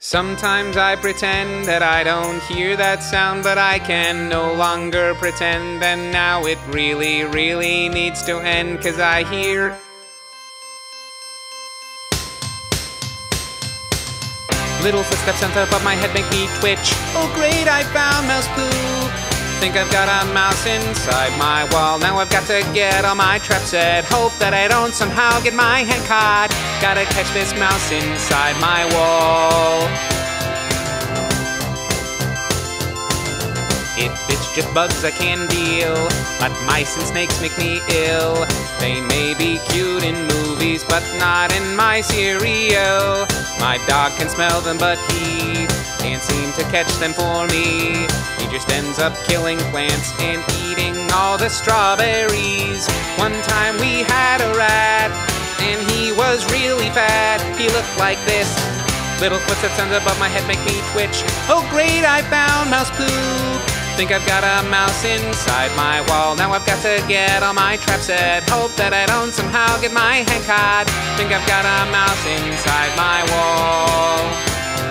Sometimes I pretend that I don't hear that sound, but I can no longer pretend, and now it really, really needs to end, 'cause I hear little footsteps on top of my head make me twitch. Oh great, I found mouse poop. Think I've got a mouse inside my wall. Now I've got to get all my traps set. Hope that I don't somehow get my hand caught. Gotta catch this mouse inside my wall. If it's just bugs I can deal, but mice and snakes make me ill. They may be cute in movies, but not in my cereal. My dog can smell them, but he can't seem to catch them for me. He just ends up killing plants and eating all the strawberries. One time we had a rat, and he was really fat. He looked like this. Little footsteps above my head make me twitch. Oh great, I found mouse poop. Think I've got a mouse inside my wall. Now I've got to get all my traps set. Hope that I don't somehow get my hand caught. Think I've got a mouse inside my wall.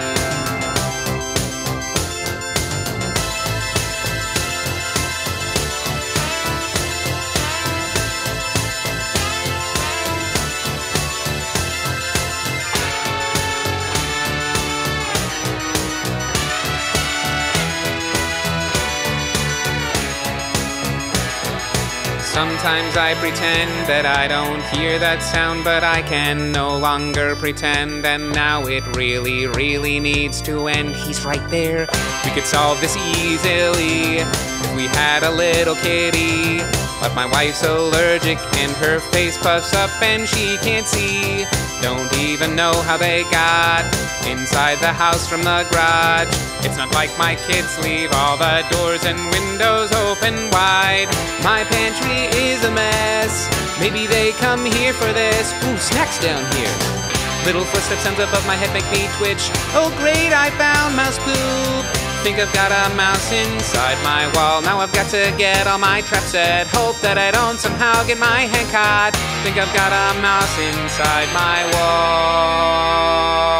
Sometimes I pretend that I don't hear that sound, but I can no longer pretend, and now it really, really needs to end. He's right there. We could solve this easily if we had a little kitty. But my wife's allergic and her face puffs up and she can't see. Don't even know how they got inside the house from the garage. It's not like my kids leave all the doors and windows open wide. My pantry is a mess. Maybe they come here for this. Ooh, snacks down here. Little footsteps above my head make me twitch. Oh great, I found mouse poop. Think I've got a mouse inside my wall. Now I've got to get all my traps set. Hope that I don't somehow get my hand caught. Think I've got a mouse inside my wall.